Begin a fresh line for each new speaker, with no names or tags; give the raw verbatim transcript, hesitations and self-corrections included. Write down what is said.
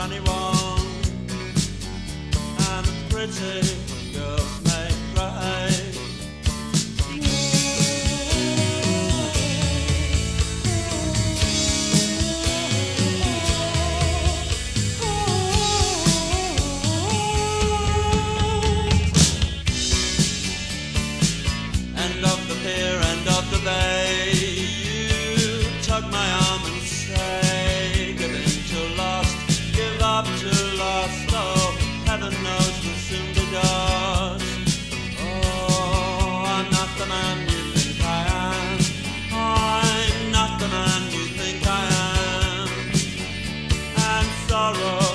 funny one, and the pretty girls may cry. End of the pier, end of the bay, you tug my arm and say, give in to lost, give up to lost, oh, heaven knows we'll soon be dust. Oh, I'm not the man you think I am, I'm not the man you think I am, and sorrow